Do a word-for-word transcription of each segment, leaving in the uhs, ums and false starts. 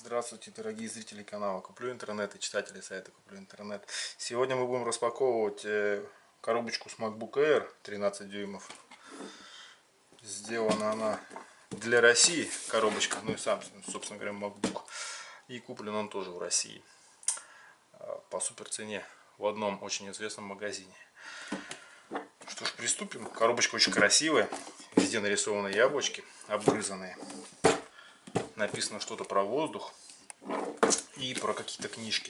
Здравствуйте, дорогие зрители канала Куплю Интернет и читатели сайта Куплю Интернет. Сегодня мы будем распаковывать коробочку с MacBook Air тринадцать дюймов. Сделана она для России, коробочка, ну и сам, собственно говоря, MacBook. И куплен он тоже в России по супер цене в одном очень известном магазине. Что ж, приступим. Коробочка очень красивая, везде нарисованы яблочки, обгрызанные. Написано что-то про воздух и про какие-то книжки.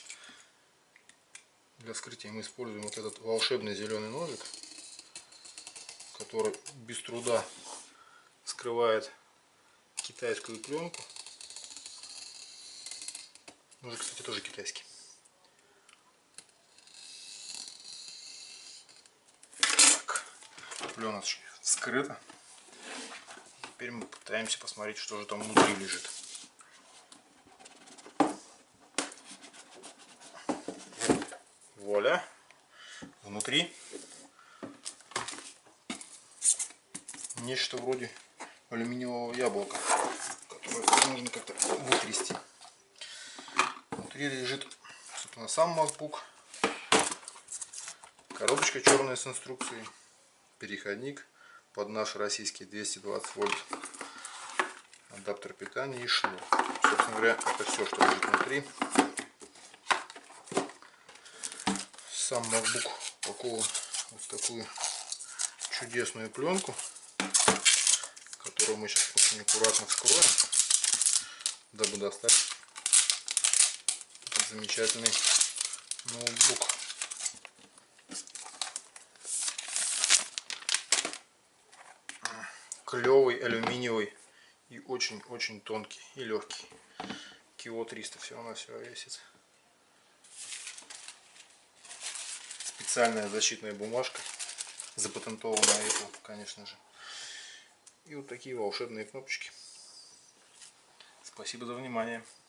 Для вскрытия мы используем вот этот волшебный зеленый ножик, который без труда скрывает китайскую пленку. Ножик, кстати, тоже китайский. Так, пленочка скрыта. Теперь мы пытаемся посмотреть, что же там внутри лежит. Вуаля! Внутри нечто вроде алюминиевого яблока, которое нужно как-то вытрясти. Внутри лежит, собственно, сам MacBook, коробочка черная с инструкцией, переходник под наш российский двести двадцать вольт, адаптер питания и шнур. Собственно говоря, это все, что лежит внутри. Сам MacBook упакован вот в такую чудесную пленку, которую мы сейчас очень аккуратно вскроем, дабы достать этот замечательный ноутбук. Клевый, алюминиевый и очень-очень тонкий и легкий. Кило триста всего на все весит. Специальная защитная бумажка, запатентованная Apple, конечно же. И вот такие волшебные кнопочки. Спасибо за внимание.